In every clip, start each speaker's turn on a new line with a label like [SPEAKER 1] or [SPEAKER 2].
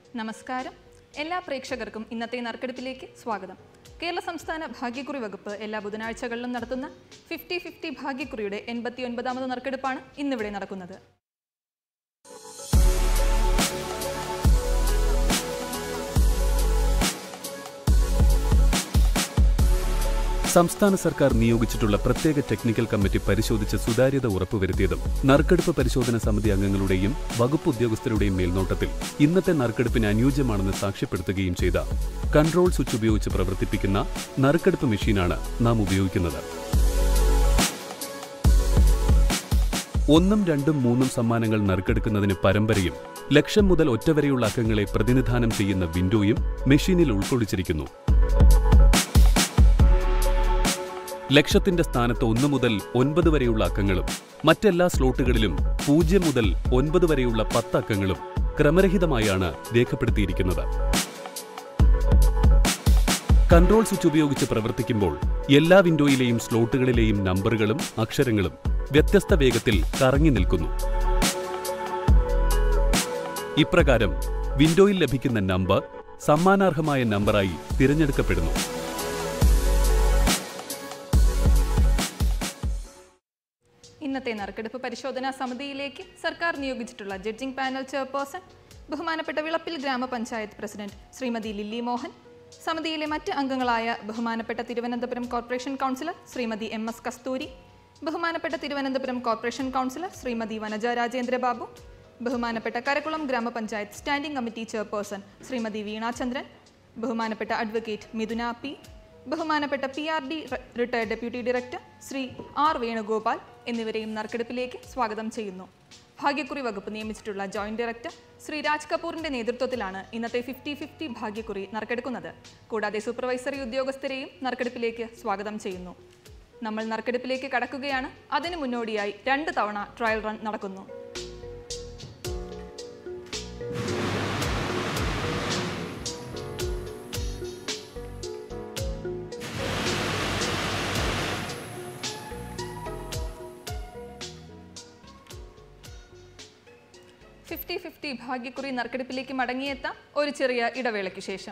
[SPEAKER 1] നമസ്കാരം. എല്ലാ പ്രേക്ഷകർക്കും ഇന്നത്തെ നറുക്കെടുപ്പിലേക്ക് സ്വാഗതം. കേരള സംസ്ഥാന ഭാഗ്യക്കുറി വകുപ്പ് എല്ലാ ബുധനാഴ്ചകളിലും നടത്തുന്ന 50-50 ഭാഗ്യക്കുറിയുടെ 89ാമത് നറുക്കെടുപ്പാണ് ഇന്നിവിടെ നടക്കുന്നത്.
[SPEAKER 2] സംസ്ഥാന സർക്കാർ നിയോഗിച്ചിട്ടുള്ള പ്രത്യേക ടെക്നിക്കൽ കമ്മിറ്റി പരിശോധിച്ച് സുതാര്യത ഉറപ്പുവരുത്തിയതും നറുക്കെടുപ്പ് പരിശോധന സമിതി അംഗങ്ങളുടെയും വകുപ്പ് ഉദ്യോഗസ്ഥരുടെയും മേൽനോട്ടത്തിൽ ഇന്നത്തെ നറുക്കെടുപ്പിന് അനുയോജ്യമാണെന്ന് സാക്ഷ്യപ്പെടുത്തുകയും ചെയ്ത കൺട്രോൾ സ്വിച്ച് ഉപയോഗിച്ച് പ്രവർത്തിപ്പിക്കുന്ന നറുക്കെടുപ്പ് മെഷീനാണ് നാം ഉപയോഗിക്കുന്നത്. 1, 2, 3 സമ്മാനങ്ങൾ നറുക്കെടുക്കുന്നതിന് പരമ്പരയും ലക്ഷം മുതൽ ഒറ്റ വരെയുള്ള അക്കങ്ങളെ പ്രതിനിധാനം ചെയ്യുന്ന വിൻഡോയും മെഷീനിൽ ഉൾക്കൊള്ളിച്ചിരിക്കുന്നു. ലക്ഷത്തിന്റെ സ്ഥാനത്ത് 1 മുതൽ 9 വരെയുള്ള അക്കങ്ങളും മറ്റെല്ലാ സ്ലോട്ടുകളിലും 0 മുതൽ 9 വരെയുള്ള 10 അക്കങ്ങളും ക്രമരഹിതമായാണ് രേഖപ്പെടുത്തിയിരിക്കുന്നത്. കൺട്രോൾ സ്വിച്ച് ഉപയോഗിച്ച് പ്രവർത്തിക്കുമ്പോൾ എല്ലാ വിൻഡോയിലെയും സ്ലോട്ടുകളിലെയും നമ്പറുകളും അക്ഷരങ്ങളും വ്യത്യസ്ത വേഗത്തിൽ കറങ്ങി നിൽക്കുന്നു. ഇപ്രകാരം വിൻഡോയിൽ ലഭിക്കുന്ന നമ്പർ സമ്മാനാർഹമായ നമ്പറായി തിരഞ്ഞെടുക്കപ്പെടുന്നു.
[SPEAKER 1] ഇന്നത്തെ നറുക്കെടുപ്പ് പരിശോധനാ സമിതിയിലേക്ക് സർക്കാർ നിയോഗിച്ചിട്ടുള്ള ജഡ്ജിംഗ് പാനൽ ചെയർപേഴ്സൺ ബഹുമാനപ്പെട്ട വിളപ്പിൽ ഗ്രാമപഞ്ചായത്ത് പ്രസിഡന്റ് ശ്രീമതി ലില്ലി മോഹൻ, സമിതിയിലെ മറ്റ് അംഗങ്ങളായ ബഹുമാനപ്പെട്ട Thiruvananthapuram corporation councillor Shrimati MS Kasthuri, ബഹുമാനപ്പെട്ട തിരുവനന്തപുരം കോർപ്പറേഷൻ കൗൺസിലർ ശ്രീമതി വനജ രാജേന്ദ്ര ബാബു, ബഹുമാനപ്പെട്ട കരക്കുളം ഗ്രാമപഞ്ചായത്ത് standing committee chairperson Shrimati Veena Chandran, ബഹുമാനപ്പെട്ട അഡ്വക്കേറ്റ് മിഥുന P, ബഹുമാനപ്പെട്ട PRD retired deputy director Shri R Venugopal എന്നിവരെയും നറുക്കെടുപ്പിലേക്ക് സ്വാഗതം ചെയ്യുന്നു. ഭാഗ്യക്കുറി വകുപ്പ് നിയമിച്ചിട്ടുള്ള ജോയിന്റ് ഡയറക്ടർ ശ്രീ രാജ് കപൂറിന്റെ നേതൃത്വത്തിലാണ് ഇന്നത്തെ 50-50 ഭാഗ്യക്കുറി നറുക്കെടുക്കുന്നത്. കൂടാതെ സൂപ്പർവൈസറി ഉദ്യോഗസ്ഥരെയും നറുക്കെടുപ്പിലേക്ക് സ്വാഗതം ചെയ്യുന്നു. നമ്മൾ നറുക്കെടുപ്പിലേക്ക് കടക്കുകയാണ്. അതിനു മുന്നോടിയായി 2 തവണ ട്രയൽ റൺ നടക്കുന്നു. ഭാഗ്യക്കുറി നറുക്കെടുപ്പിലേക്ക് മടങ്ങിയെത്താം ഒരു ചെറിയ ഇടവേളയ്ക്ക് ശേഷം.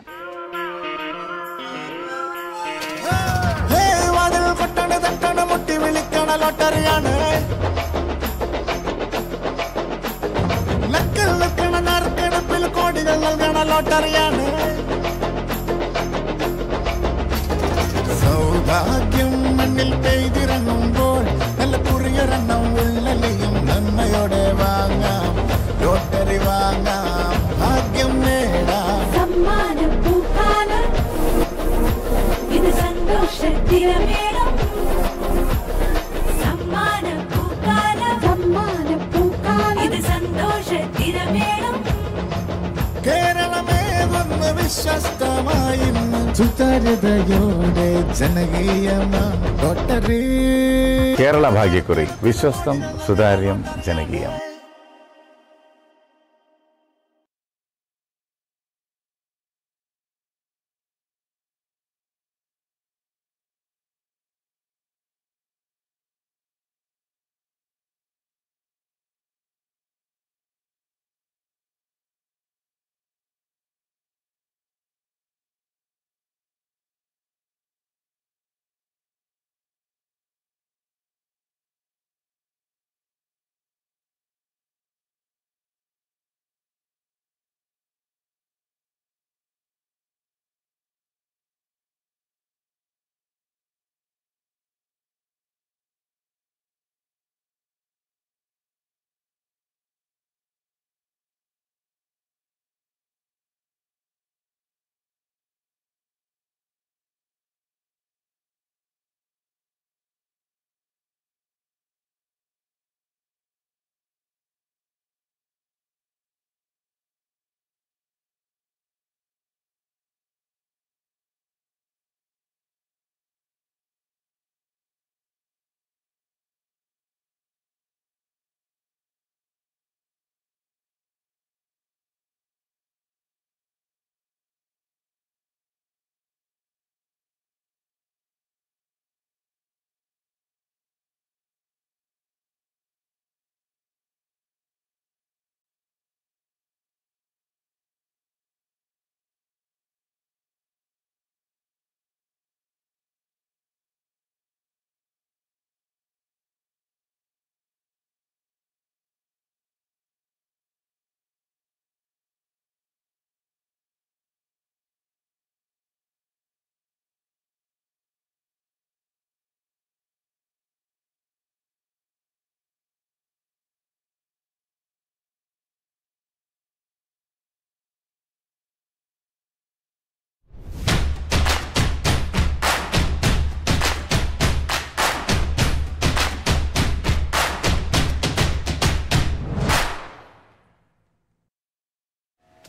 [SPEAKER 3] സൗഭാഗ്യം മണ്ണിൽ പെയ്തിറങ്ങുമ്പോൾ നല്ല കുറിയൊരെണ്ണം ഉള്ളലെയും നന്മയോടെ വാങ്ങാം, ലോട്ടറി വാങ്ങാം, ഭാഗ്യം നേടാം.
[SPEAKER 4] സമ്മാനപ്പൂക്കാലം ഇത് സന്തോഷത്തിരമേളം. സമ്മാനപ്പൂക്കാലം ഇത് സന്തോഷത്തിരമേളം.
[SPEAKER 3] കേരളമേ ഒന്ന് വിശ്വസ്തമായി സുതാര്യതയോടെ ജനകീയമാം ലോട്ടറി.
[SPEAKER 5] കേരള ഭാഗ്യക്കുറി വിശ്വസ്തം, സുതാര്യം, ജനകീയം.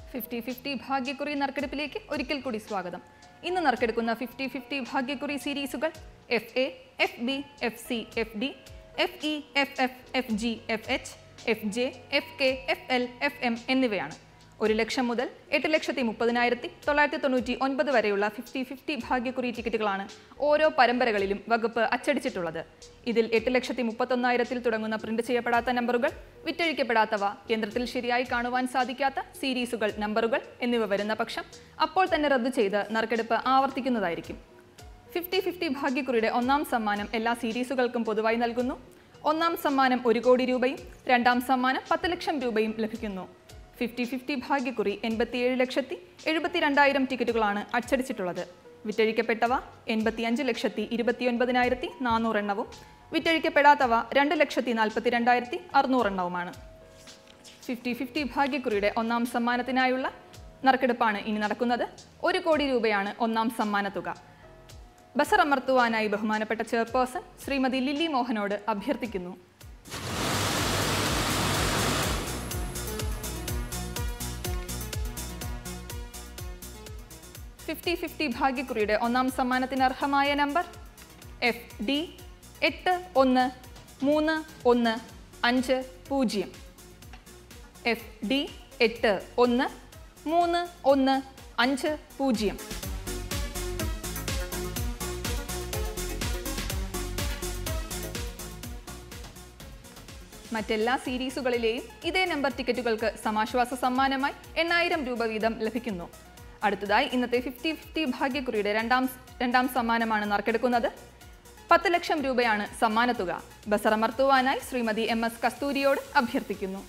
[SPEAKER 1] 50-50 ഭാഗ്യക്കുറി നറുക്കെടുപ്പിലേക്ക് ഒരിക്കൽ കൂടി സ്വാഗതം. ഇന്ന് നറുക്കെടുക്കുന്ന 50-50 ഭാഗ്യക്കുറി സീരീസുകൾ FA, FB, FC, FD, FE, FF, FG, FH, FJ, FK, FL, FM എന്നിവയാണ്. 1 ലക്ഷം മുതൽ 8,30,999 വരെയുള്ള 50-50 ഭാഗ്യക്കുറി ടിക്കറ്റുകളാണ് ഓരോ പരമ്പരകളിലും വകുപ്പ് അച്ചടിച്ചിട്ടുള്ളത്. ഇതിൽ 8,31,000 തുടങ്ങുന്ന പ്രിന്റ് ചെയ്യപ്പെടാത്ത നമ്പറുകൾ, വിറ്റഴിക്കപ്പെടാത്തവ, യന്ത്രത്തിൽ ശരിയായി കാണുവാൻ സാധിക്കാത്ത സീരീസുകൾ, നമ്പറുകൾ എന്നിവ വരുന്ന പക്ഷം അപ്പോൾ തന്നെ റദ്ദു ചെയ്ത് നറുക്കെടുപ്പ് ആവർത്തിക്കുന്നതായിരിക്കും. 50-50 ഭാഗ്യക്കുറിയുടെ ഒന്നാം സമ്മാനം എല്ലാ സീരീസുകൾക്കും പൊതുവായി നൽകുന്നു. ഒന്നാം സമ്മാനം 1 കോടി രൂപയും രണ്ടാം സമ്മാനം 10 ലക്ഷം രൂപയും ലഭിക്കുന്നു. 50-50 ഭാഗ്യക്കുറി 87,72,000 ടിക്കറ്റുകളാണ് അച്ചടിച്ചിട്ടുള്ളത്. വിറ്റഴിക്കപ്പെട്ടവ 85,29,400 എണ്ണവും വിറ്റഴിക്കപ്പെടാത്തവ 2,42,600 എണ്ണവുമാണ്. 50-50 ഭാഗ്യക്കുറിയുടെ ഒന്നാം സമ്മാനത്തിനായുള്ള നറുക്കെടുപ്പാണ് ഇനി നടക്കുന്നത്. 1 കോടി രൂപയാണ് ഒന്നാം സമ്മാന തുക. ബസർ അമർത്തുവാനായി ബഹുമാനപ്പെട്ട ചെയർപേഴ്സൺ ശ്രീമതി ലില്ലി മോഹനോട് അഭ്യർത്ഥിക്കുന്നു. FD ഭാഗ്യക്കുറിയുടെ ഒന്നാം സമ്മാനത്തിന് അർഹമായ നമ്പർ FD 813150. FD 813150. മറ്റെല്ലാ സീരീസുകളിലെയും ഇതേ നമ്പർ ടിക്കറ്റുകൾക്ക് സമാശ്വാസ സമ്മാനമായി 8,000 രൂപ വീതം ലഭിക്കുന്നു. അടുത്തതായി ഇന്നത്തെ 50-50 ഭാഗ്യക്കുറിയുടെ രണ്ടാം സമ്മാനമാണ് നറുക്കെടുക്കുന്നത്. 10 ലക്ഷം രൂപയാണ് സമ്മാനത്തുക. ബസർ അമർത്തുവാനായി ശ്രീമതി MS കസ്തൂരിയോട് അഭ്യർത്ഥിക്കുന്നു.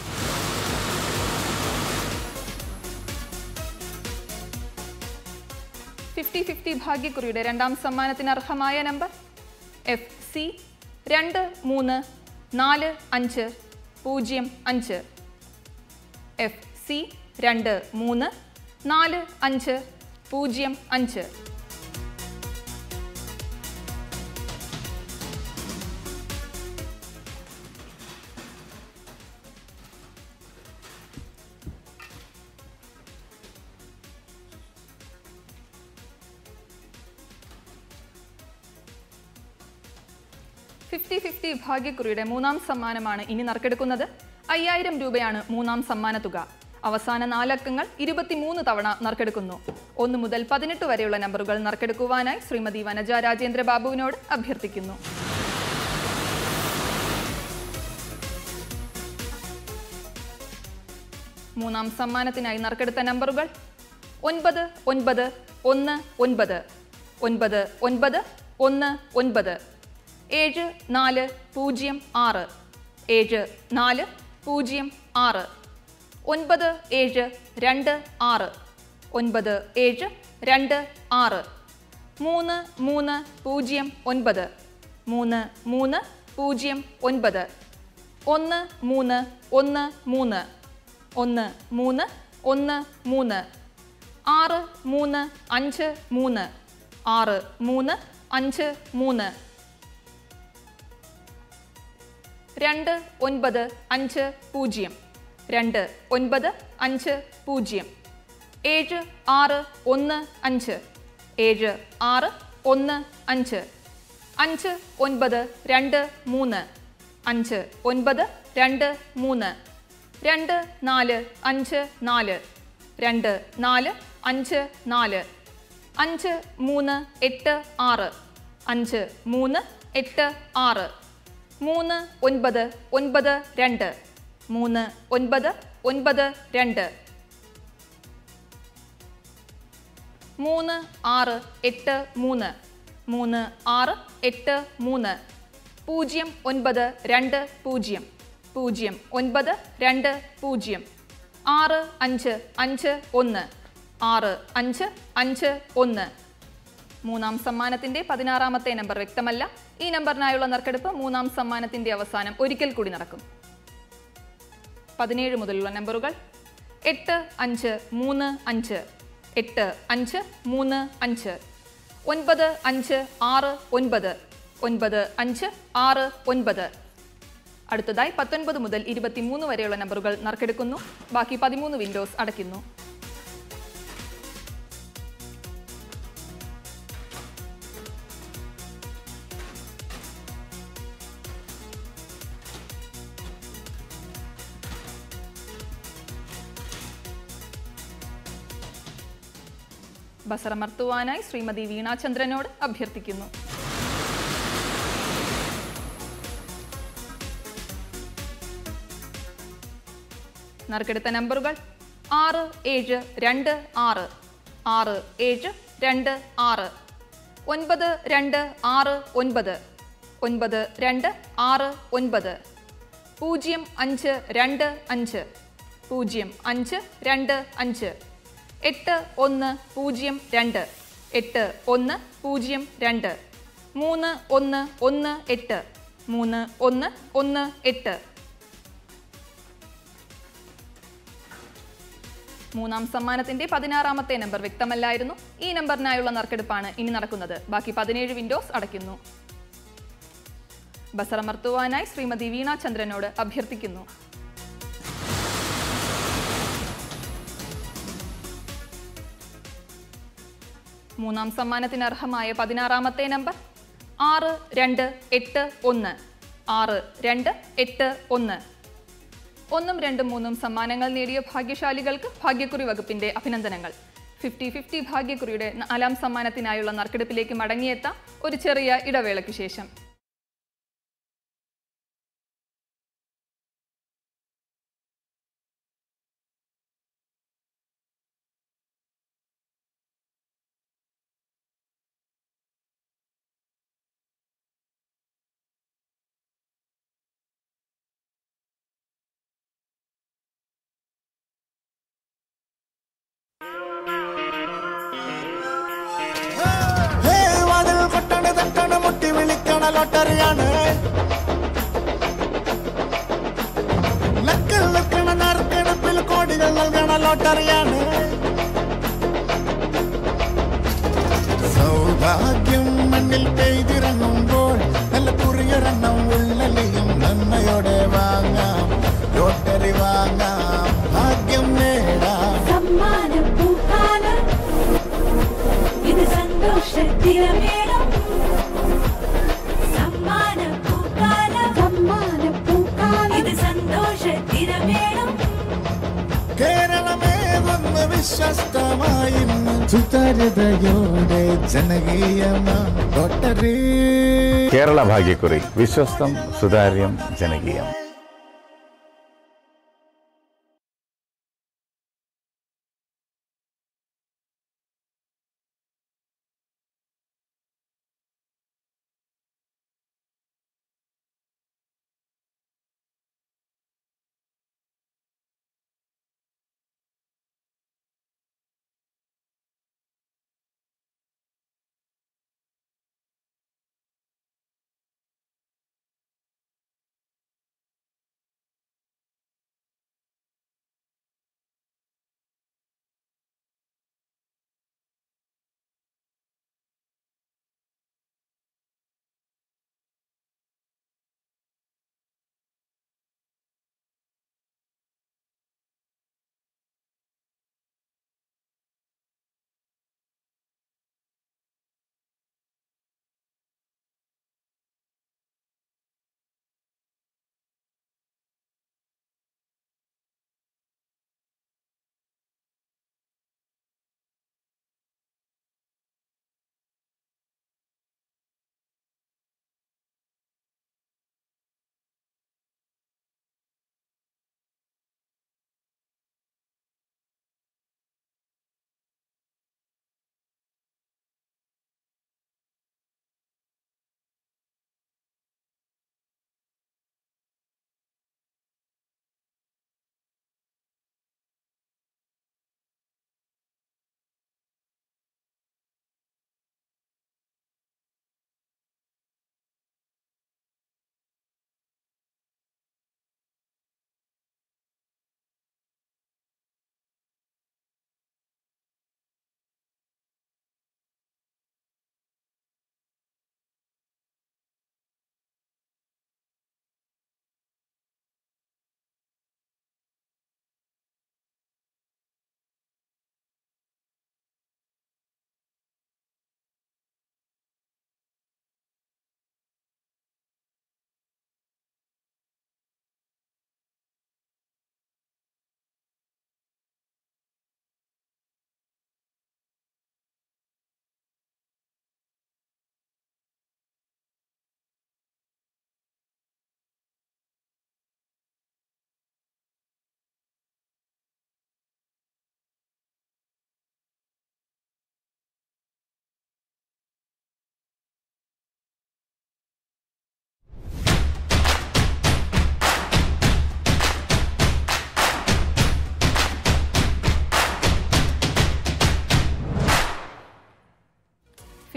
[SPEAKER 1] FD ഭാഗ്യക്കുറിയുടെ രണ്ടാം സമ്മാനത്തിന് അർഹമായ നമ്പർ FC 234505. FC 234505. FD ഭാഗ്യക്കുറിയുടെ മൂന്നാം സമ്മാനമാണ് ഇനി നറുക്കെടുക്കുന്നത്. 5,000 രൂപയാണ് മൂന്നാം സമ്മാന തുക. അവസാന 4 അക്കങ്ങൾ 23 തവണ നറുക്കെടുക്കുന്നു. 1 മുതൽ 18 വരെയുള്ള നമ്പറുകൾ നറുക്കെടുക്കുവാനായി ശ്രീമതി വനജ രാജേന്ദ്ര ബാബുവിനോട് അഭ്യർത്ഥിക്കുന്നു. മൂന്നാം സമ്മാനത്തിനായി നറുക്കെടുത്ത നമ്പറുകൾ 9919, 9919, 7406, 7406, 9406, 9726, 9726, 3309, 3309, 1313, 1313, 1313, 6353, 6353, 2950, 2950, 7615, 7615, 5923, 5923, 2454, 2454, 5386, 5386, 3992, 3992, 3683, 3683, 0920, 0920, 6551, 6551. മൂന്നാം സമ്മാനത്തിന്റെ 16ാമത്തെ നമ്പർ വ്യക്തമല്ല. ഈ നമ്പറിനായുള്ള നറുക്കെടുപ്പ് മൂന്നാം സമ്മാനത്തിന്റെ അവസാനം ഒരിക്കൽ കൂടി നടക്കും. 17 മുതലുള്ള നമ്പറുകൾ 8535, 8535, 9569, 9569, അടുത്തതായി 19 മുതൽ 23 വരെയുള്ള നമ്പറുകൾ നറുക്കെടുക്കുന്നു. ബാക്കി 13 വിൻഡോസ് അടയ്ക്കുന്നു. ബസറമർത്തുവാനായി ശ്രീമതി വീണാചന്ദ്രനോട് അഭ്യർത്ഥിക്കുന്നു. നറുക്കെടുത്ത നമ്പറുകൾ 6, 7, 2, 6, 6, 7, 2, 6, 9, 2, 6, 9, 9, 2, 6, 9, 0, 5, 2, 5, 0, 5, 2, 5, 8, 1, 0, 2, 8, 1, 0, 2, 3, 1, 1, 8, 3, 1, 1, 8. മൂന്നാം സമ്മാനത്തിന്റെ 16ാമത്തെ നമ്പർ വ്യക്തമല്ലായിരുന്നു. ഈ നമ്പറിനായുള്ള നറുക്കെടുപ്പാണ് ഇനി നടക്കുന്നത്. ബാക്കി 17 വിൻഡോസ് അടയ്ക്കുന്നു. ബസറമർത്തുവാനായി ശ്രീമതി വീണാചന്ദ്രനോട് അഭ്യർത്ഥിക്കുന്നു. മൂന്നാം സമ്മാനത്തിന് അർഹമായ 16ാമത്തെ നമ്പർ 6, 2, 8, 1, 6, 2, 8, 1. 1, 2, 3 സമ്മാനങ്ങൾ നേടിയ ഭാഗ്യശാലികൾക്ക് ഭാഗ്യക്കുറി വകുപ്പിന്റെ അഭിനന്ദനങ്ങൾ. 50-50 ഭാഗ്യക്കുറിയുടെ 4ാം സമ്മാനത്തിനായുള്ള നറുക്കെടുപ്പിലേക്ക് മടങ്ങിയെത്താം ഒരു ചെറിയ ഇടവേളയ്ക്ക് ശേഷം.
[SPEAKER 3] വാതിൽ കൊട്ടണ തട്ടണ മുട്ടി വിളിക്കണ ലോട്ടറിയാണ്. ലക്കിൽ നിൽക്കണ നറുക്കെടുപ്പിൽ കോടികൾ നൽകണ ലോട്ടറിയാണ്. സൗഭാഗ്യം മണ്ണിൽ പെയ്തിറങ്ങുമ്പോൾ നല്ല കുറിയൊരെണ്ണം ഉള്ളലിയും നന്മയോടെ വാങ്ങാം. ലോട്ടറി വാങ്ങാം, ഭാഗ്യം നേടാം.
[SPEAKER 4] സമ്മാനപ്പൂക്കാലം ഇത് സന്തോഷത്തിരമേളം. സമ്മാനപ്പൂക്കാലം ഇത് സന്തോഷത്തിരമേളം.
[SPEAKER 3] കേരളമേതൊന്ന് വിശ്വസ്തമായി സുതാര്യതയോടെ ജനകീയമാം ലോട്ടറി.
[SPEAKER 5] കേരള ഭാഗ്യക്കുറി വിശ്വസ്തം, സുതാര്യം, ജനകീയം.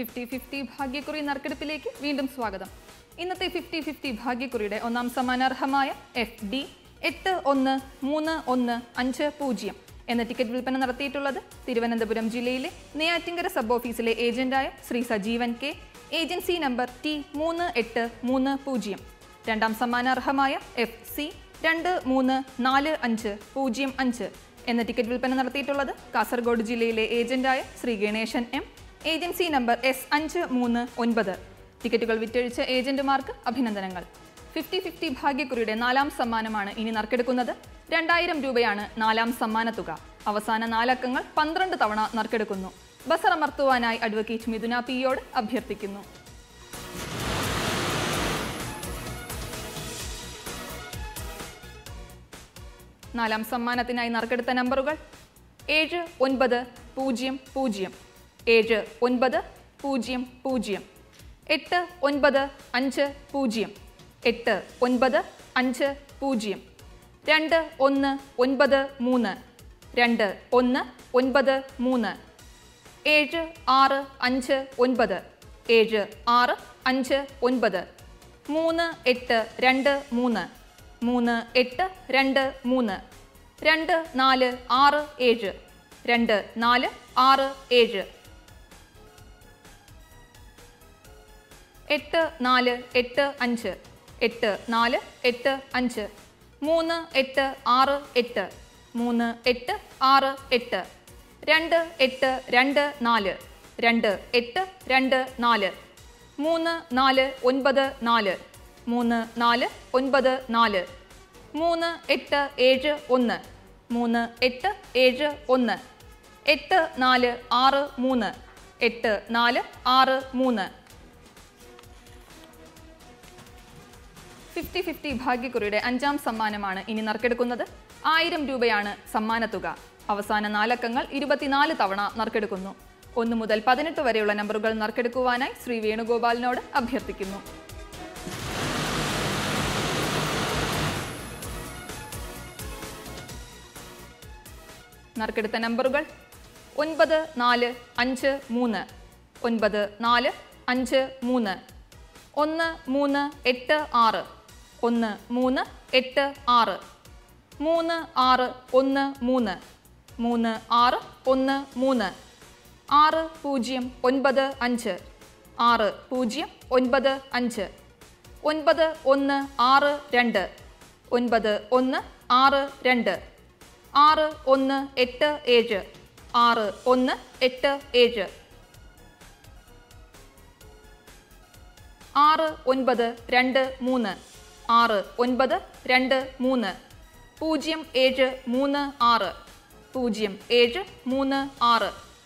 [SPEAKER 1] 50-50 ഭാഗ്യക്കുറി നറുക്കെടുപ്പിലേക്ക് വീണ്ടും സ്വാഗതം. ഇന്നത്തെ 50-50 ഭാഗ്യക്കുറിയുടെ ഒന്നാം സമ്മാനാർഹമായ FD 813150 എന്ന ടിക്കറ്റ് വിൽപ്പന നടത്തിയിട്ടുള്ളത് തിരുവനന്തപുരം ജില്ലയിലെ നെയ്യാറ്റിങ്കര സബ് ഓഫീസിലെ ഏജന്റായ Shri Sajeevan K, agency number T3830. രണ്ടാം സമ്മാനാർഹമായ FC 234505 എന്ന ടിക്കറ്റ് വിൽപ്പന നടത്തിയിട്ടുള്ളത് കാസർഗോഡ് ജില്ലയിലെ ഏജന്റായ Shri Ganeshan M, agency number S539. ടിക്കറ്റുകൾ വിറ്റഴിച്ച ഏജന്റുമാർക്ക് അഭിനന്ദനങ്ങൾ. 50-50 ഭാഗ്യക്കുറിയുടെ നാലാം സമ്മാനമാണ് ഇനി നറുക്കെടുക്കുന്നത്. 2000 രൂപയാണ് നാലാം സമ്മാന തുക. അവസാന 4 അക്കങ്ങൾ 12 തവണ നറുക്കെടുക്കുന്നു. ബസർ അമർത്തുവാനായി അഡ്വക്കേറ്റ് മിഥുന പിയോട് അഭ്യർത്ഥിക്കുന്നു. നാലാം സമ്മാനത്തിനായി നറുക്കെടുത്ത നമ്പറുകൾ 7900, 7900, 8950, 8950, 8950, 2193, 2193, 7659, 7659, 3823, 3823, 3823, 2467, 2467, 8485, 8485, 3868, 3868, 2824, 2824, 3494, 3494, 3871, 3871, 8463, 8463. 50-50 ഭാഗ്യക്കുറിയുടെ അഞ്ചാം സമ്മാനമാണ് ഇനി നറുക്കെടുക്കുന്നത്. 1000 രൂപയാണ് സമ്മാന തുക. അവസാന 4 അക്കങ്ങൾ 24 തവണ നറുക്കെടുക്കുന്നു. 1 മുതൽ 18 വരെയുള്ള നമ്പറുകൾ നറുക്കെടുക്കുവാനായി ശ്രീ വേണുഗോപാലിനോട് അഭ്യർത്ഥിക്കുന്നു. നറുക്കെടുത്ത നമ്പറുകൾ 9453, 9453, 1386, 1386, 3613, 3613, 6095, 6095, 9162, 9162, 6187, 6187, 6923, 6923, 0736, 0736,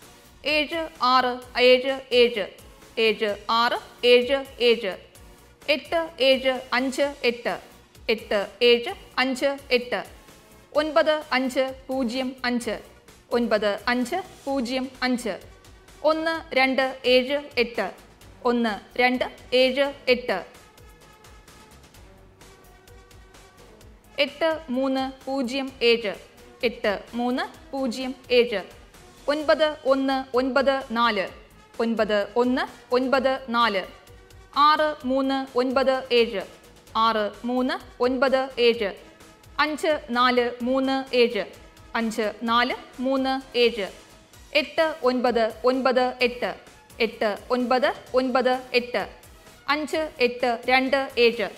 [SPEAKER 1] 7677, 7677, 8758, 8758, 9505, 9505, 1278, 1278, 8307, 8307, 9194, 9194, 6397, 6397, 5437, 5437, 8998, 8998, 5827,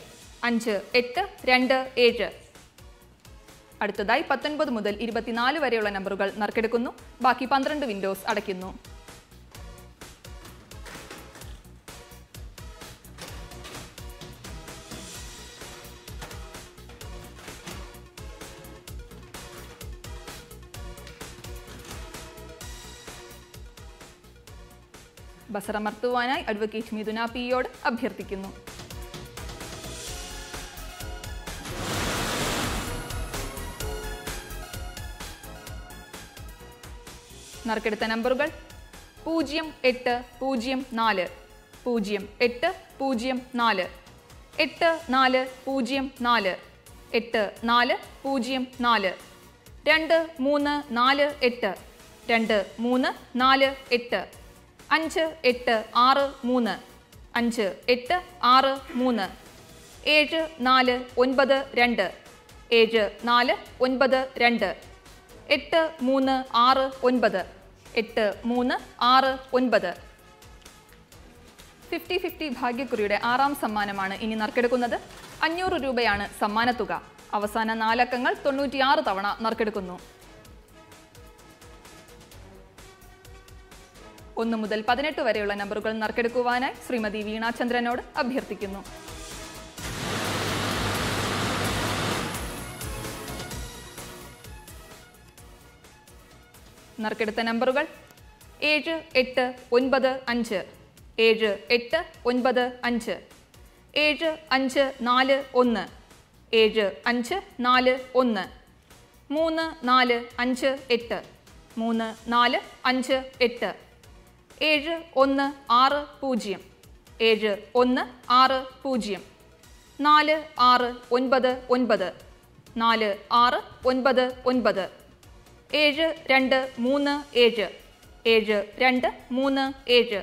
[SPEAKER 1] 5827. അടുത്തതായി 19 മുതൽ 24 വരെയുള്ള നമ്പറുകൾ നറുക്കെടുക്കുന്നു. ബാക്കി 12 വിൻഡോസ് അടയ്ക്കുന്നു. ബസറമർത്തുവാനായി അഡ്വക്കേറ്റ് മിഥുന പിയോട് അഭ്യർത്ഥിക്കുന്നു. നറുക്കെടുത്ത നമ്പറുകൾ 0804, 0804, 8404, 8404, 2348, 2348, 5, 8, 6, 3, 5, 8, 6, 3, 7, 4, 9, 2, 7, 4, 9, 2, 8, 3, 6, 9, 8, 3, 6, 9. 50-50 ഭാഗ്യക്കുറിയുടെ 6ാം സമ്മാനമാണ് ഇനി നറുക്കെടുക്കുന്നത്. 500 രൂപയാണ് സമ്മാനത്തുക. അവസാന 4 അക്കങ്ങൾ 96 തവണ നറുക്കെടുക്കുന്നു. 1 മുതൽ 18 വരെയുള്ള നമ്പറുകൾ നറുക്കെടുക്കുവാനായി ശ്രീമതി വീണാചന്ദ്രനോട് അഭ്യർത്ഥിക്കുന്നു. നറുക്കെടുത്ത നമ്പറുകൾ 7, 8, 9, 5, 7, 8, 9, 5, 7, 5, 4, 1, 7, 5, 4, 1, 3, 4, 5, 8, 3, 4, 5, 8, 7, 1, 6, 0, 7, 1, 6, 0, 4, 6, 9, 9, 4, 6, 9, 9, 7, 2, 3, 7, 7, 2, 3, 7,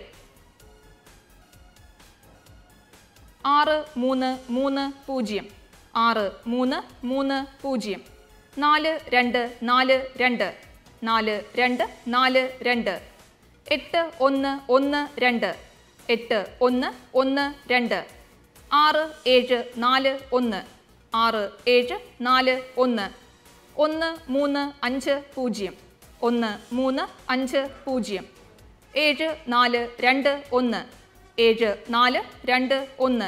[SPEAKER 1] 6, 3, 3, 0, 6, 3, 3, 0, 4, 2, 4, 2, 4, 2, 4, 2, 8, 1, 1, 2, 8, 1, 1, 2, 6, 7, 4, 1, 6, 7, 4, 1, 1, 3, 5, 0, 1, 3, 5, 0, 7, 4, 2, 1, 7, 4, 2, 1,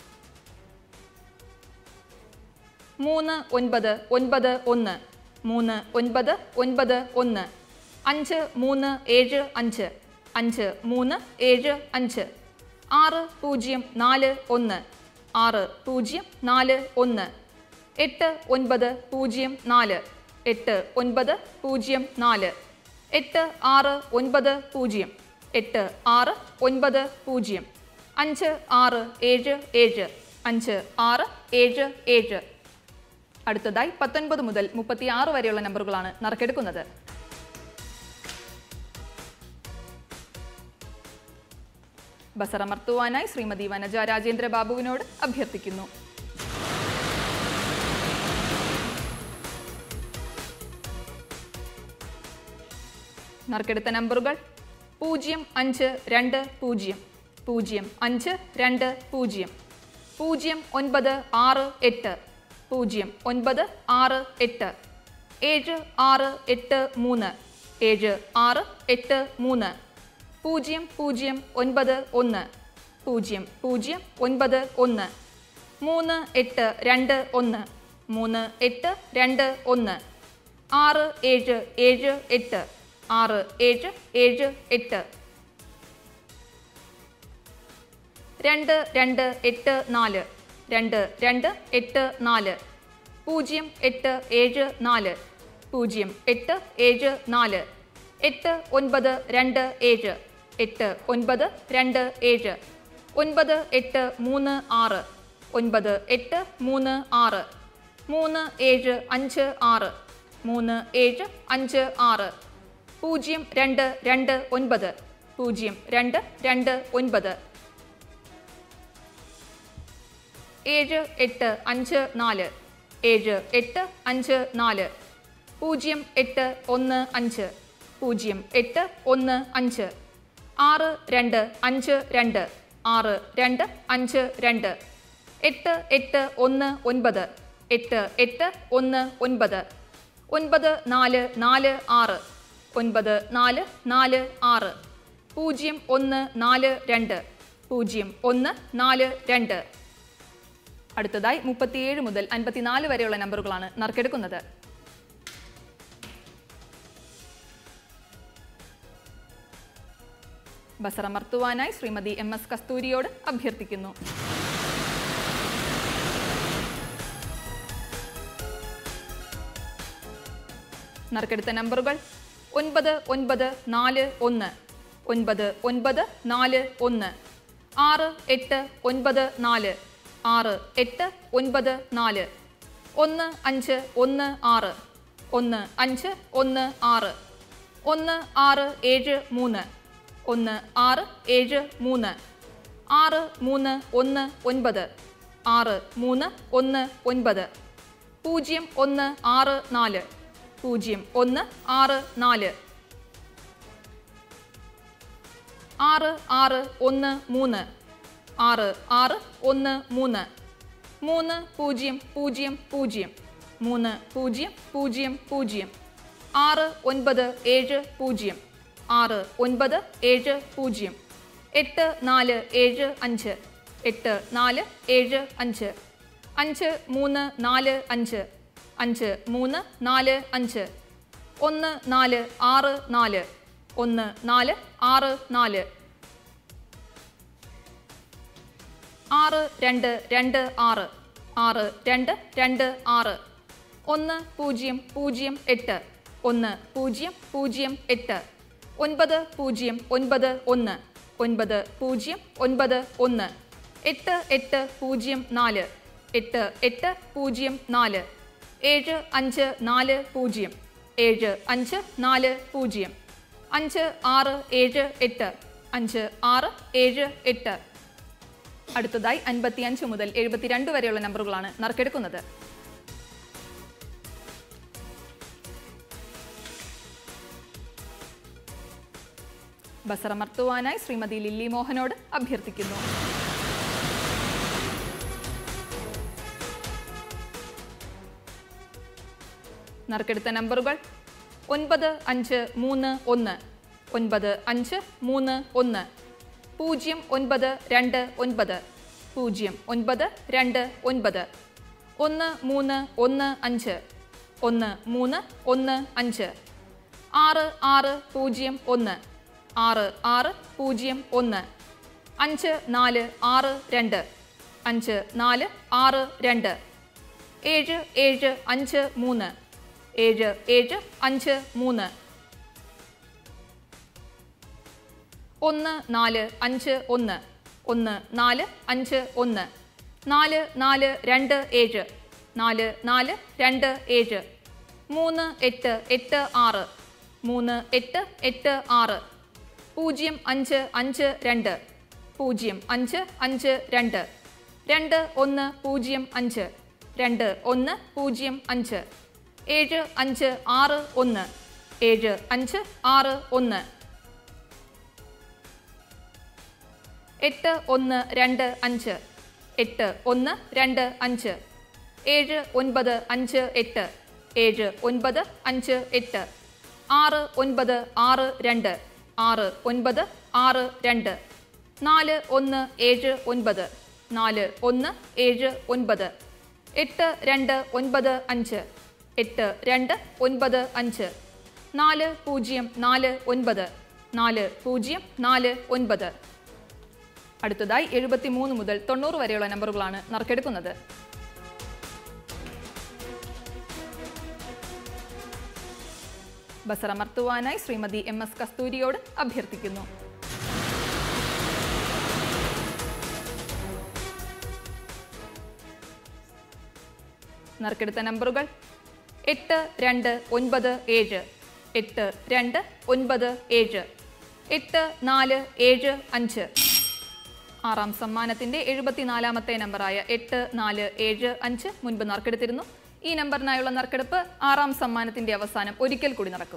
[SPEAKER 1] 3, 9, 9, 1, 3, 9, 9, 1, 5, 3, 7, 5, 5, 3, 7, 5, 6, 0, 4, 1, 6, 0, 4, 1, 8, 9, 0, 4, 8, 9, 0, 4, 8, 6, 9, 0, 8, 6, 9, 0, 5, 6, 7, 7, 5, 6, 7, 7. അടുത്തതായി 19 മുതൽ 36 വരെയുള്ള നമ്പറുകളാണ് നറുക്കെടുക്കുന്നത്. ബസറമർത്തുവാനായി ശ്രീമതി വനജ രാജേന്ദ്ര ബാബുവിനോട് അഭ്യർത്ഥിക്കുന്നു. നറുക്കെടുത്ത നമ്പറുകൾ 0, 5, 2, 0, 0, 5, 2, 0, 0, 9, 6, 8, 0, 9, 6, 8, 7, 6, 8, 3, 7, 6, 8, 3, 0, 0, 9, 1, 0, 0, 9, 1, 3, 8, 2, 1, 3, 8, 2, 1, 6, 7, 7, 8, 6, 7, 7, 8, 2, 2, 8, 4, 2, 2, 8, 4, 0, 8, 7, 4, 0, 8, 7, 4, 8, 9, 2, 7, 8, 9, 2, 7, 9, 8, 3, 6, 9, 8, 3, 6, 3, 7, 5, 6, 3, 7, 5, 6, 0, 2, 2, 9, 0, 2, 2, 9, 7, 8, 5, 4, 7, 8, 5, 4, 0, 8, 1, 5, 0, 8, 1, 5, 6, 2, 5, 2, 6, 2, 5, 2, 8, 8, 1, 9, 8, 8, 1, 9, 9, 4, 4, 6, 9, 4, 4, 6, 0, 1, 4, 2, 0, 1, 4, 2. അടുത്തതായി 37 മുതൽ 54 വരെയുള്ള നമ്പറുകളാണ് നറുക്കെടുക്കുന്നത്. ബസറമർത്തുവാനായി ശ്രീമതി MS കസ്തൂരിയോട് അഭ്യർത്ഥിക്കുന്നു. നറുക്കെടുത്ത നമ്പറുകൾ 9, 9, 4, 1, 9, 9, 4, 1, 6, 8, 9, 4, 6, 8, 9, 4, 1, 5, 1, 6, 1, 5, 1, 6, 1, 6, 7, 3, 1 6 7 3 6 3 1 9 6 3 1 9 0 1 6 4 0 1 6 4 6 6 1 3 6 6 1 3 3 0 0 0 3 0 0 0 6 9 7 0 6 9 7 0 8 4 7 5 8 4 7 5 5 3 4 5 5 3 4 5 1 4 6 4 1 4 6 4 6 2 2 6 6 2 2 6 1 0 0 8 1 0 0 8 9 0 9 1 9 0 9 1 8 8 0 4 8 8 0 4 7 5 4 0 7 5 4 0 5 6 7 8 5 6 7 8 അടുത്തതായി 55 മുതൽ 72 വരെയുള്ള നമ്പറുകളാണ് നറുക്കെടുക്കുന്നത്. ബസറമർത്തുവാനായി ശ്രീമതി ലില്ലി മോഹനോട് അഭ്യർത്ഥിക്കുന്നു. നറുക്കെടുത്ത നമ്പറുകൾ 9 5 3 1 9 5 3 1 0 9 2 9 0 9 2 9 1 3 1 5 1 3 1 5 6 6 0 1 6 6 0 1 5 4 6 2 5 4 6 2 7 7 5 3 7 7 5 3 1 4 5 1 1 4 5 1 4 4 2 7 4 4 2 7 3 8 8 6 3 8 8 6 0 5 5 2 0 5 5 2 2 1 0 5 2 1 0 5 7 5 6 1 7 5 6 1 8 1 2 5 8 1 2 5 7 9 5 8 7 9 5 8 6 9 6 2 6 9 6 2 4 1 7 9 4 1 7 9 8 2 9 5 8 2 9 5 4 0 4 9 4 0 4 9 അടുത്തതായി 73 മുതൽ 90 വരെയുള്ള നമ്പറുകളാണ് നറുക്കെടുക്കുന്നത്. ബസറമർത്തുവാനായി ശ്രീമതി MS കസ്തൂരിയോട് അഭ്യർത്ഥിക്കുന്നു. നറുക്കെടുത്ത നമ്പറുകൾ 8 2 9 7 8 2 9 7 8 4 7 5 ആറാം സമ്മാനത്തിന്റെ 74ാമത്തെ നമ്പറായ 8 4 7 5 മുൻപ് നറുക്കെടുത്തിരുന്നു. ഈ നമ്പറിനായുള്ള നറുക്കെടുപ്പ് ആറാം സമ്മാനത്തിന്റെ അവസാനം ഒരിക്കൽ കൂടി നടക്കും.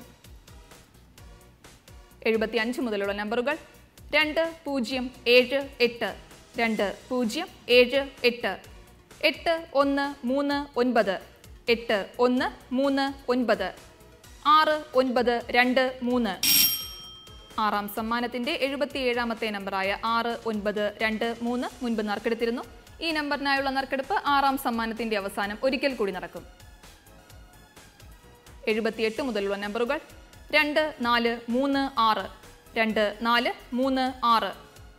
[SPEAKER 1] 75 മുതലുള്ള നമ്പറുകൾ 2 0 7 8 2 0 7 8 8 1 3 9 8 1 3 9 6 9 2 3 ആറാം സമ്മാനത്തിന്റെ 77ാമത്തെ നമ്പറായ 6 9 2 3 മുൻപ് നറുക്കെടുത്തിരുന്നു. ഈ നമ്പറിനായുള്ള നറുക്കെടുപ്പ് ആറാം സമ്മാനത്തിന്റെ അവസാനം ഒരിക്കൽ കൂടി നടക്കും. 78 മുതലുള്ള നമ്പറുകൾ 2 4 3 6 2 4 3 6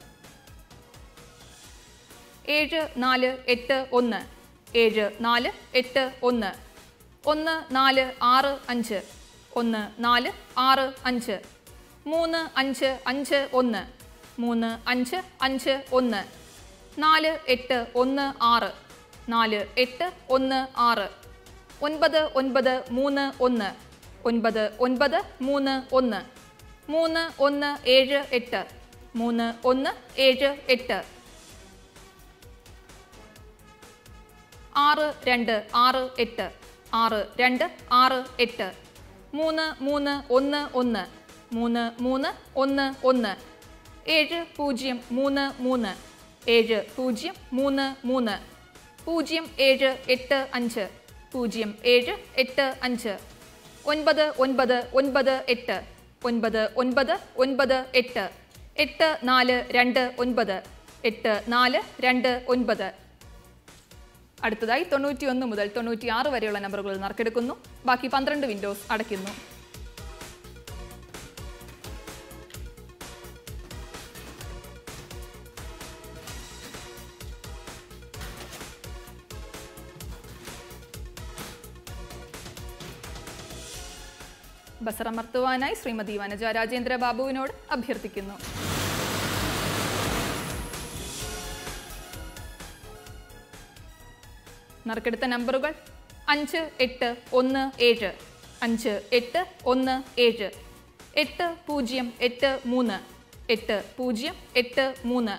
[SPEAKER 1] 7 4 8 1 7 4 8 1 1 4 6 5 1 4 6 5 3 5 5 1 3 5 5 1 4 8 1 6 4 8 1 6 9 9 3 1 9 9 3 1 3178 3178 6268 6268 3311 3311 7033 7033 0785 0785 9998 9998 8429 8429. അടുത്തതായി 91 മുതൽ 96 വരെയുള്ള നമ്പറുകൾ നറുക്കെടുക്കുന്നു. ബാക്കി 12 വിൻഡോസ് അടയ്ക്കുന്നു. ബസറമർത്തുവാനായി ശ്രീമതി വനജ രാജേന്ദ്ര ബാബുവിനോട് അഭ്യർത്ഥിക്കുന്നു. നറുക്കെടുത്ത നമ്പറുകൾ 5817 5817 8083 8083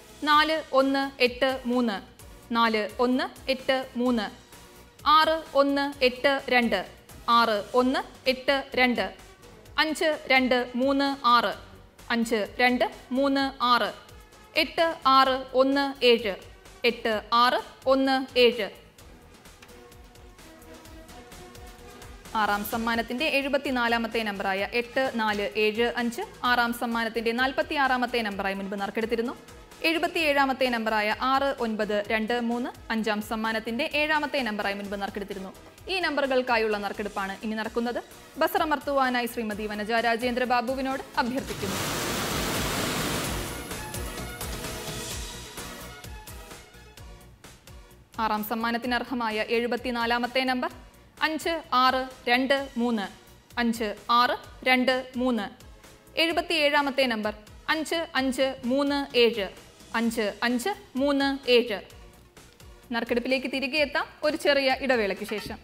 [SPEAKER 1] 4183 4183 6182 6182 5236 5236 8617 8617. ആറാം സമ്മാനത്തിന്റെ 74-ാമത്തെ നമ്പറായ 8475 ആറാം സമ്മാനത്തിന്റെ 46-ാമത്തെ നമ്പറായി മുൻപ് നറുക്കെടുത്തിരുന്നു. 77-ാമത്തെ നമ്പറായ 6923 അഞ്ചാം സമ്മാനത്തിന്റെ 7-ാമത്തെ നമ്പറായി മുൻപ് നറുക്കെടുത്തിരുന്നു. ഈ നമ്പറുകൾക്കായുള്ള നറുക്കെടുപ്പാണ് ഇനി നടക്കുന്നത്. ബസറമർത്തുവാനായി ശ്രീമതി വനജ രാജേന്ദ്ര ബാബുവിനോട് അഭ്യർത്ഥിക്കുന്നു. ആറാം സമ്മാനത്തിന് അർഹമായ 74-ാമത്തെ നമ്പർ 5623 5623. 77-ാമത്തെ നമ്പർ 5537 5537. നറുക്കെടുപ്പിലേക്ക് തിരികെ എത്താം ഒരു ചെറിയ ഇടവേളയ്ക്ക് ശേഷം.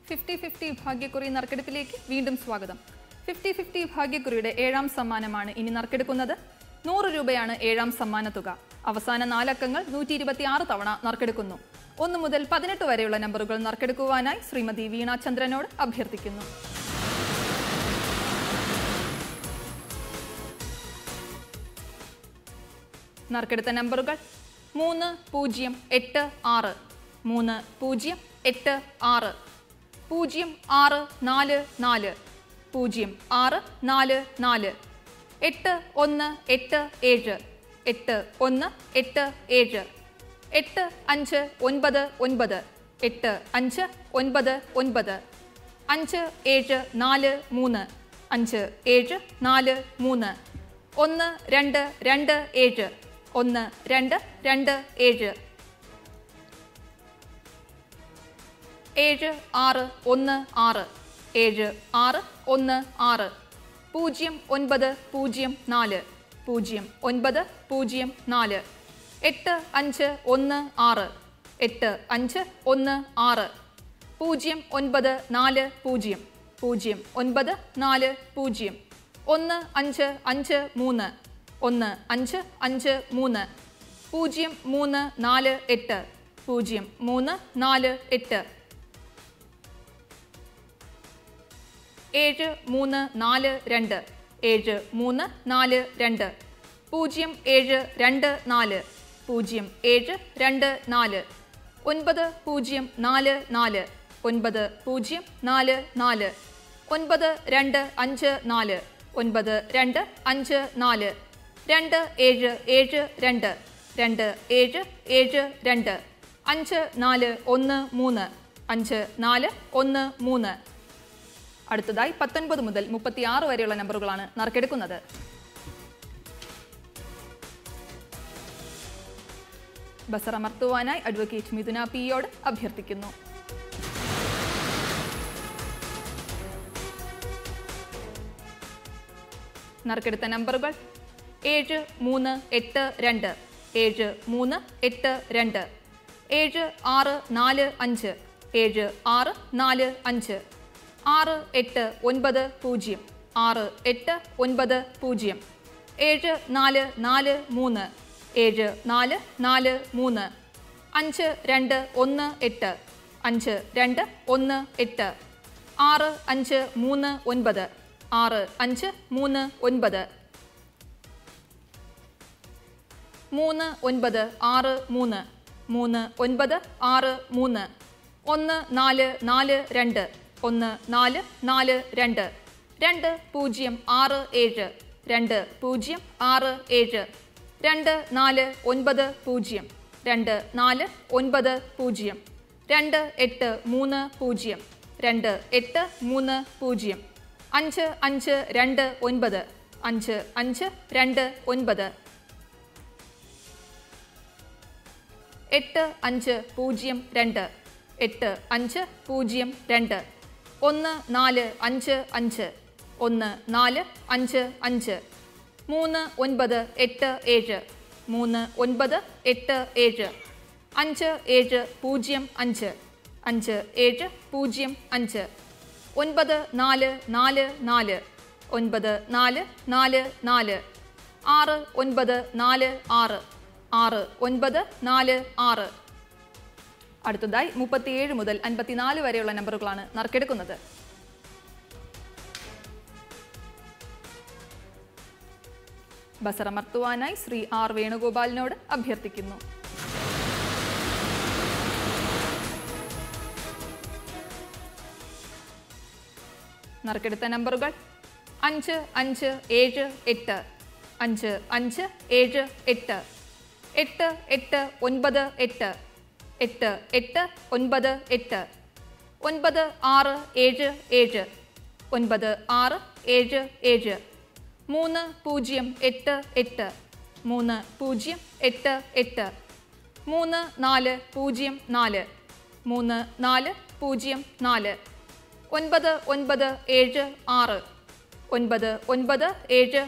[SPEAKER 1] 50-50 ഭാഗ്യക്കുറി നറുക്കെടുപ്പിലേക്ക് വീണ്ടും സ്വാഗതം. 50-50 ഭാഗ്യക്കുറിയുടെ 7ാം സമ്മാനമാണ് ഇനി നറുക്കെടുക്കുന്നത്. 100 രൂപയാണ് 7ാം സമ്മാന തുക. അവസാന 4 അക്കങ്ങൾ 126 തവണ നറുക്കെടുക്കുന്നു. 1 മുതൽ 18 വരെയുള്ള നമ്പറുകൾ നറുക്കെടുക്കുവാനായി ശ്രീമതി വീണ ചന്ദ്രനോട് അഭ്യർത്ഥിക്കുന്നു. നറുക്കെടുത്ത നമ്പറുകൾ 3086 3086 0644 0644 8187 8187 8599 8599 5743 5743 1227 1227 7616 7616 0904 0904 8516 8516 0940 0940 1553 1553 1553 0348 0348 7342 7342 0724 0724 9044 9044 9254 9254 2772 2772 5413 5413. അടുത്തതായി 19 മുതൽ 36 വരെയുള്ള നമ്പറുകളാണ് നറുക്കെടുക്കുന്നത്. ബസർ അമർത്തുവാനായി അഡ്വക്കേറ്റ് മിഥുന പിയോട് അഭ്യർത്ഥിക്കുന്നു. നറുക്കെടുത്ത നമ്പറുകൾ 7382 7382 7645 7645 6890 6890 7443 7443 5218 5218 6539 6539 3963 3963 1442 1442 2067 2067 2490 2490 2830 2830 5529 5529 8502 8502 1455 1455 3987 3987 5705 5705 9444 9444 6946 6946. അടുത്തതായി 37 മുതൽ 54 വരെയുള്ള നമ്പറുകളാണ് നറുക്കെടുക്കുന്നത്. ബസർ അമർത്തുവാനായി ശ്രീ ആർ വേണുഗോപാലിനോട് അഭ്യർത്ഥിക്കുന്നു. നറുക്കെടുത്ത നമ്പറുകൾ 5578 5578 8898 8898 9677 9677 3088 3088 3404 3404 9976 9976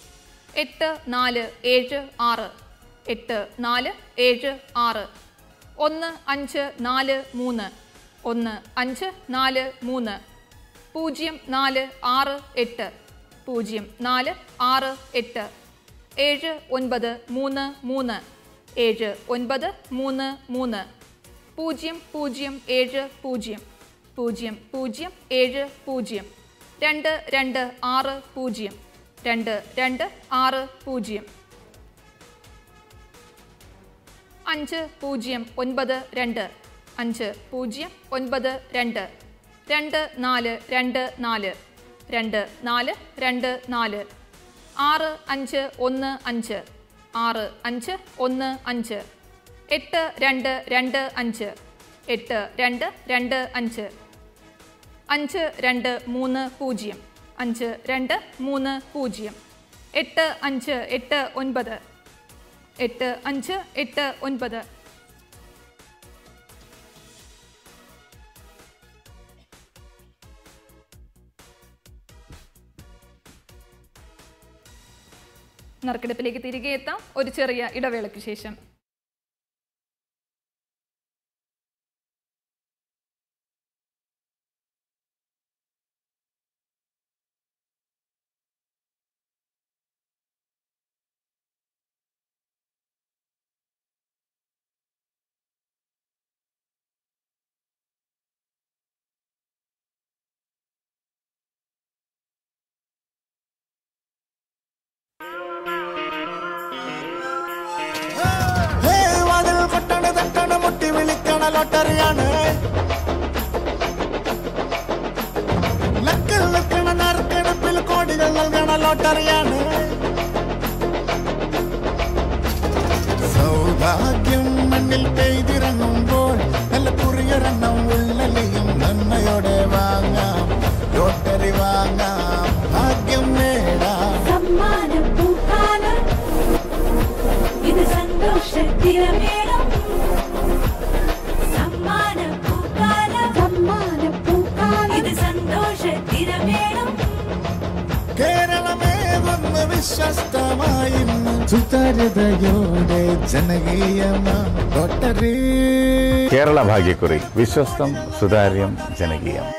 [SPEAKER 1] 8476 8476 1543 1543 0468 0468 7933 7933 0070 0070 2260 2260 5092 5092 2424 2424 6515 6515 8515 8225 8225 5230 5230 8589 8589 നറുക്കെടുപ്പിലേക്ക് തിരികെ എത്താം ഒരു ചെറിയ ഇടവേളയ്ക്ക് ശേഷം.
[SPEAKER 3] മുട്ടി വിളിക്കണ ലോട്ടറിയാണ് ലക്കിൽ നിൽക്കണ നറുക്കെടുപ്പിൽ കോടികൾ നൽകണ ലോട്ടറിയാണ് സൗഭാഗ്യം മണ്ണിൽ പെയ്തിറങ്ങുമ്പോൾ നല്ല കുറിയൊരെണ്ണം ഉള്ളലിയും നന്മയോടെ വാങ്ങാം ലോട്ടറി വാങ്ങാം ഭാഗ്യം നേടാം
[SPEAKER 4] സമ്മാനപ്പൂക്കാലം ഇത് സന്തോഷത്തിരമേളം ഇത് സന്തോഷത്തിരമേളം
[SPEAKER 3] കേരളമേ ഒന്ന് വിശ്വസ്തമായി സുതാര്യതയോടെ ജനകീയമാം ലോട്ടറി.
[SPEAKER 5] കേരള ഭാഗ്യക്കുറി വിശ്വസ്തം, സുതാര്യം, ജനകീയം.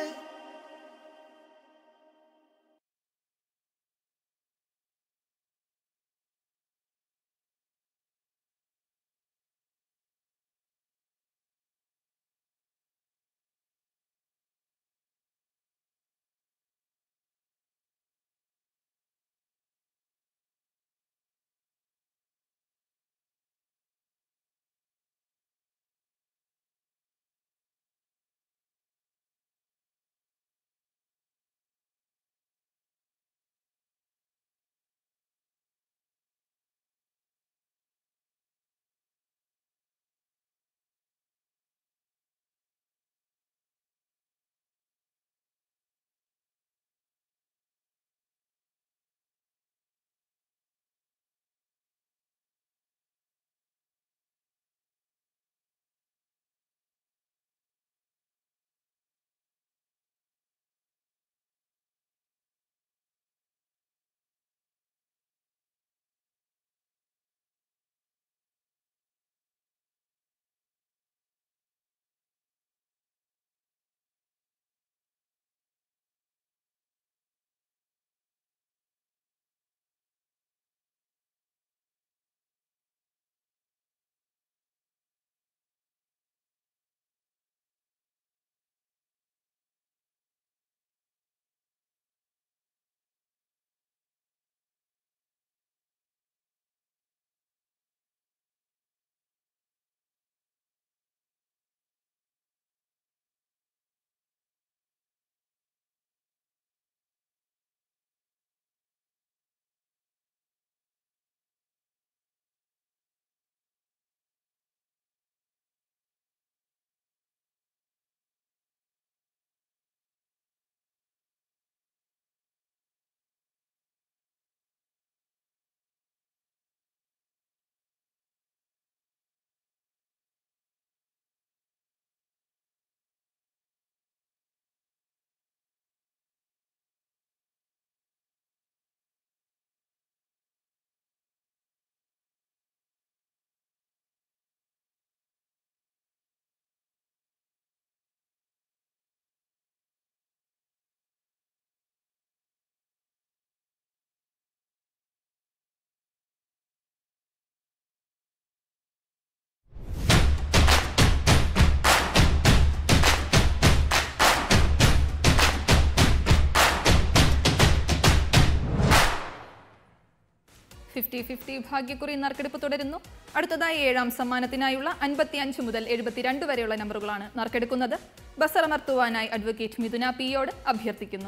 [SPEAKER 1] 50-50 ഭാഗ്യക്കുറി നറുക്കെടുപ്പ് തുടരുന്നു. അടുത്തതായി 7ാം സമ്മാനത്തിനായുള്ള 55 മുതൽ 72 വരെയുള്ള നമ്പറുകളാണ് നറുക്കെടുക്കുന്നത്. ബസറമർത്തുവാനായി അഡ്വക്കേറ്റ് മിഥുന പിയോട് അഭ്യർത്ഥിക്കുന്നു.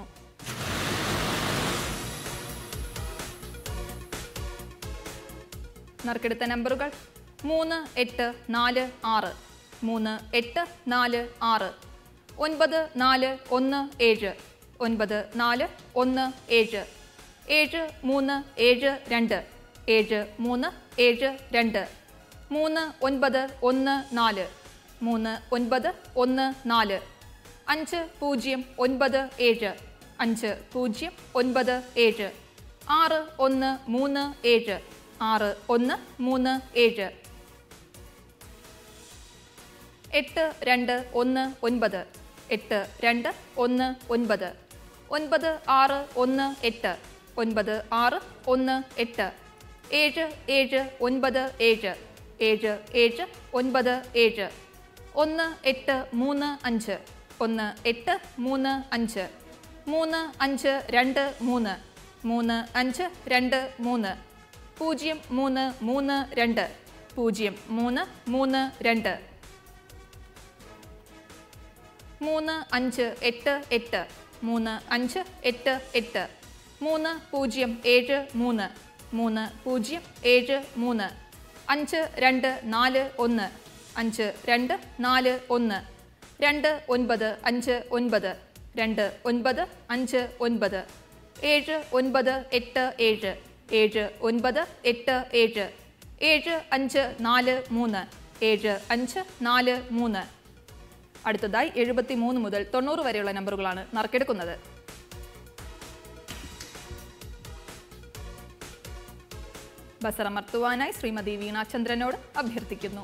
[SPEAKER 1] നറുക്കെടുത്ത നമ്പറുകൾ 3, 8, 4, 6, 3, 8, 4, 6, 9, 4, 1, 7, 9, 4, 1, 7, 7, 3, 7, 2, 7, 3, 7, 2, 3, 9, 1, 4, 3, 9, 1, 4, 5, 0, 9, 7, 5, 0, 9, 7, 6, 1, 3, 7, 6, 1, 3, 7, 8, 2, 1, 9, 8, 2, 1, 9, 9, 6, 1, 8, 9, 6, 1, 8, 7, 7, 9, 7, 7, 7, 9, 7, 1, 8, 3, 5, 1, 8, 3, 5, 3, 5, 2, 3, 3, 5, 2, 3, 0, 3, 3, 2, 0, 3, 3, 2, 3, 5, 8, 8, 3, 5, 8, 8, 3, 0, 7, 3, 3, 0, 7, 3, 5, 2, 4, 1, 5, 2, 4, 1, 2, 9, 5, 9, 2, 9, 5, 9, 7, 9, 8, 7, 7, 9, 8, 7, 7, 5, 4, 3, 7, 5, 4, 3. അടുത്തതായി 73 മുതൽ 90 വരെയുള്ള നമ്പറുകളാണ് നറുക്കെടുക്കുന്നത്. ബസറമർത്തുവാനായി ശ്രീമതി വീണാചന്ദ്രനോട് അഭ്യർത്ഥിക്കുന്നു.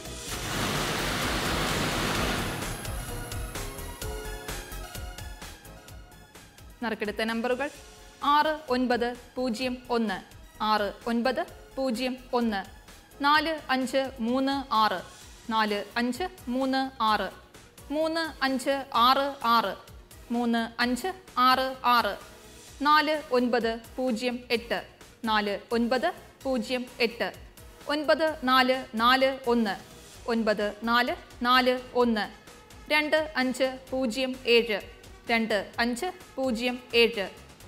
[SPEAKER 1] നറുക്കെടുത്ത നമ്പറുകൾ 6, 9, 0, 1, 6, 9, 0, 1, 4, 5, 3, 6, 4, 5, 3, 6, 3, 5, 6, 6, 3, 5, 6, 6, 4, 9, 0, 8, 4, 9, 0, 8, 9, 4, 4, 1, 9, 4, 4, 1, 2, 5, 0, 7, 2, 5, 0, 7,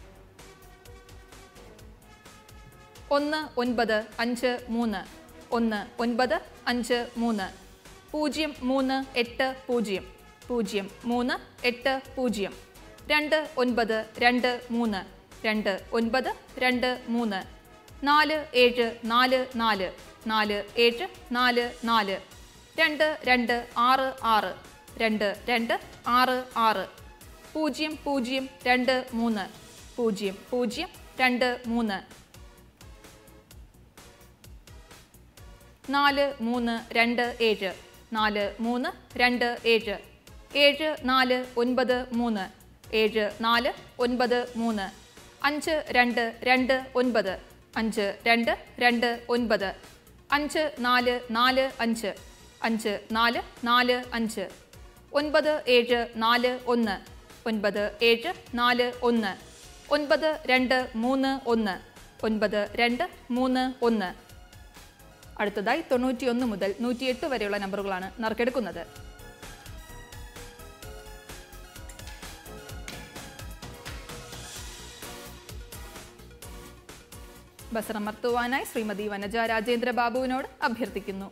[SPEAKER 1] 1, 9, 5, 3, 1, 9, 5, 3, 0, 3, 8, 0, 0, 3, 8, 0, 2, 9, 2, 3, 2, 9, 2, 3, 4, 7, 4, 4, 4, 7, 4, 4, 2, 2, 6, 6, 2, 2, 6, 6, 0, 0, 2, 3, 0, 0, 2, 3, 4, 3, 2, 7, 4, 3, 2, 7, 7, 4, 9, 3, 7, 4, 9, 3, 5, 2, 2, 9, 5, 2, 2, 9, 5, 4, 4, 5, 5, 4, 4, 5, 9, 7, 4, 1, 9, 7, 4, 1, 9, 2, 3, 1, 9, 2, 3, 1. അടുത്തതായി 91 മുതൽ 108 വരെയുള്ള നമ്പറുകളാണ് നറുക്കെടുക്കുന്നത്. ബസറമർത്തുവാനായി ശ്രീമതി വനജ രാജേന്ദ്ര ബാബുവിനോട് അഭ്യർത്ഥിക്കുന്നു.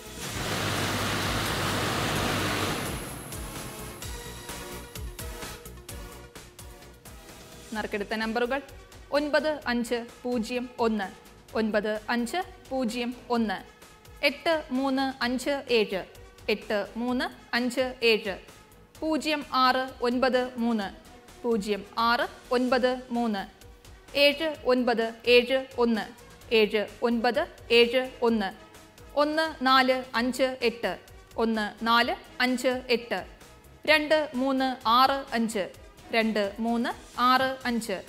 [SPEAKER 1] നറുക്കെടുത്ത നമ്പറുകൾ 9, 5, 0, 1, 9, 5, 0, 1, 8, 3, 5, 7, 8, 3, 5, 7, 0, 6, 9, 3, 0, 6, 9, 3, 7, 9, 7, 1, 7, 9, 7, 1, 1, 4, 5, 8, 1, 4, 5, 8, 2, 3, 6, 5, 2, 3, 6, 5,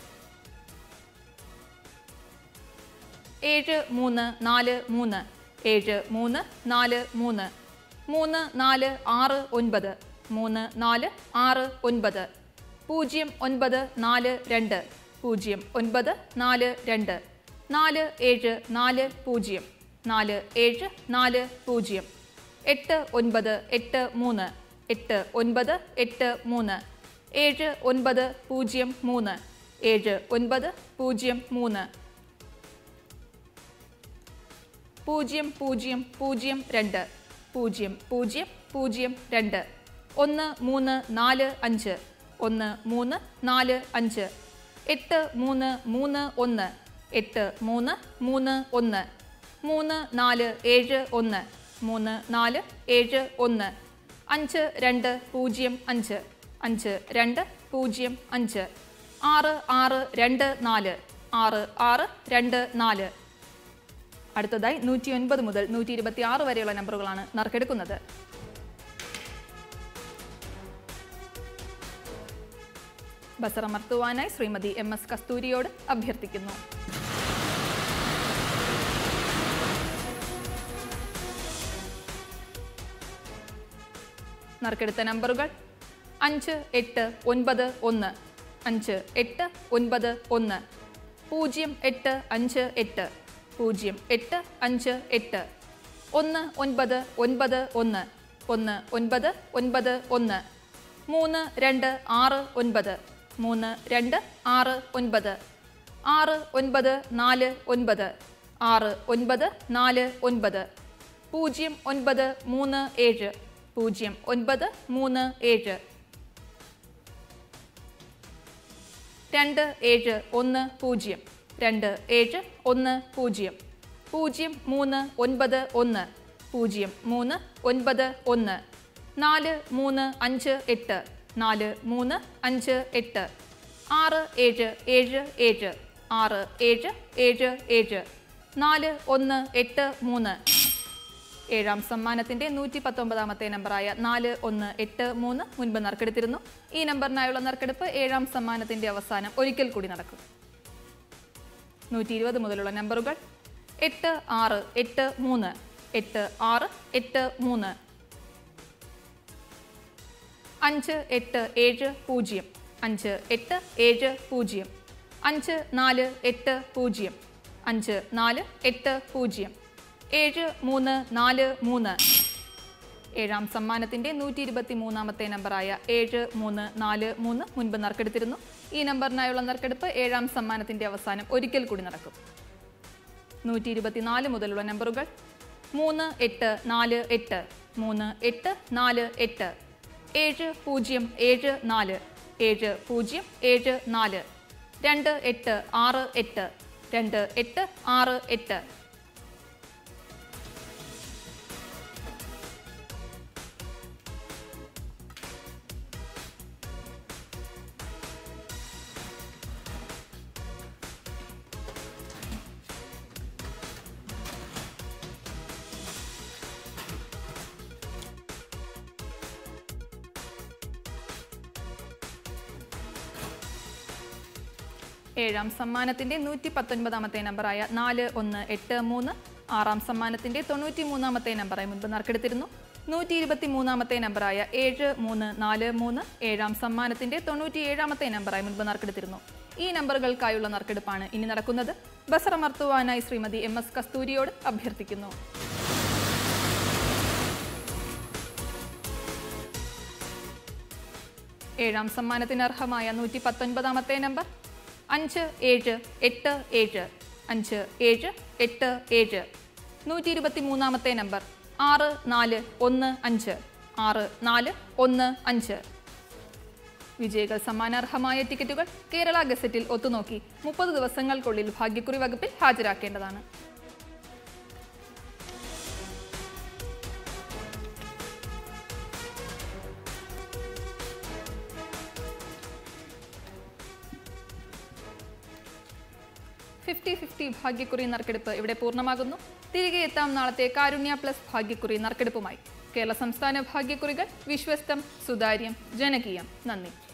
[SPEAKER 1] 7, 3, 4, 3, 7, 3, 4, 3, 3, 4, 6, 9, 3, 4, 6, 9, 0, 9, 4, 2, 0, 9, 4, 2, 4740 4740 8983 8983 7903 7903 0002 0002 1345 1345 8331 8331 3471 3471 5205 5205 6624 6624. അടുത്തതായി 109 മുതൽ 126 വരെയുള്ള നമ്പറുകളാണ് നറുക്കെടുക്കുന്നത്. ബസറമർത്തുവാനായി ശ്രീമതി MS കസ്തൂരിയോട് അഭ്യർത്ഥിക്കുന്നു. നറുക്കെടുത്ത നമ്പറുകൾ 5891 5891 0858 0858 1991 1991 3269 3269 6949 6949 0937 0937 2710 2710 0391 0391 4358 4358 6777 6777 4183. ഏഴാം സമ്മാനത്തിന്റെ 119ാമത്തെ നമ്പറായ 4183 മുൻപ് നറുക്കെടുത്തിരുന്നു. ഈ നമ്പറിനായുള്ള നറുക്കെടുപ്പ് ഏഴാം സമ്മാനത്തിന്റെ അവസാനം ഒരിക്കൽ കൂടി നടക്കും. 120 മുതലുള്ള നമ്പറുകൾ 8683 8683 5870 5870 5480 5480 7343. ഏഴാം സമ്മാനത്തിന്റെ 123ാമത്തെ നമ്പറായ 7343 മുൻപ് നറുക്കെടുത്തിരുന്നു. ഈ നമ്പറിനായുള്ള നറുക്കെടുപ്പ് ഏഴാം സമ്മാനത്തിന്റെ അവസാനം ഒരിക്കൽ കൂടി നടക്കും. 124 മുതലുള്ള നമ്പറുകൾ 3848 3848 7074 7074 2868 2868. ഏഴാം സമ്മാനത്തിന്റെ 119ാമത്തെ നമ്പറായ 4183. ആറാം സമ്മാനത്തിന്റെ 93ാമത്തെ നമ്പറായി മുൻപ് നറുക്കെടുത്തിരുന്നു. 123ാമത്തെ നമ്പറായ 7343. ഏഴാം സമ്മാനത്തിന്റെ 97ാമത്തെ നമ്പറായി മുൻപ് നറുക്കെടുത്തിരുന്നു. ഈ നമ്പറുകൾക്കായുള്ള നറുക്കെടുപ്പാണ് ഇനി നടക്കുന്നത്. ബസറമർത്തുവാനായി ശ്രീമതി MS കസ്തൂരിയോട് അഭ്യർത്ഥിക്കുന്നു. ഏഴാം സമ്മാനത്തിന് അർഹമായ 119ാമത്തെ നമ്പർ 5787 5787. 123ാമത്തെ നമ്പർ 6415 6415. വിജയികൾ സമ്മാനാർഹമായ ടിക്കറ്റുകൾ കേരള ഗസറ്റിൽ ഒത്തുനോക്കി 30 ദിവസങ്ങൾക്കുള്ളിൽ ഭാഗ്യക്കുറി വകുപ്പിൽ ഹാജരാക്കേണ്ടതാണ്. ഭാഗ്യക്കുറി നറുക്കെടുപ്പ് ഇവിടെ പൂർണ്ണമാകുന്നു. തിരികെ എത്താം നാളത്തെ കാരുണ്യ പ്ലസ് ഭാഗ്യക്കുറി നറുക്കെടുപ്പുമായി. കേരള സംസ്ഥാന ഭാഗ്യക്കുറികൾ വിശ്വസ്തം, സുതാര്യം, ജനകീയം. നന്ദി.